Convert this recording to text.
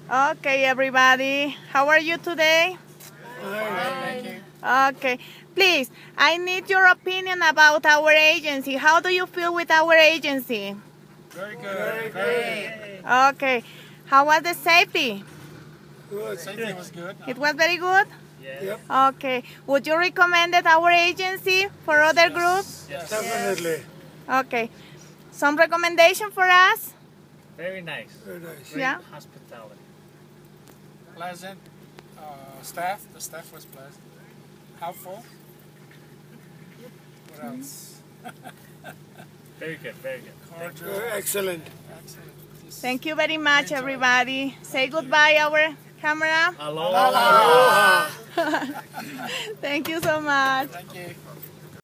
Okay, everybody. How are you today? Thank you. Okay. Please, I need your opinion about our agency. How do you feel with our agency? Very good. Very Okay. How was the safety? good. Safety was good. It was very good? Yep. Okay. Would you recommend it our agency for other groups? Yes. Definitely. Okay. Some recommendation for us? Very nice. Very nice. Great Yeah. hospitality. Pleasant. Staff. The staff was pleasant. Helpful. What else? Very good, very good. Cordial. Excellent. Excellent. Just Thank you very much, everybody. Say goodbye, our camera. Aloha. Thank you so much. Thank you.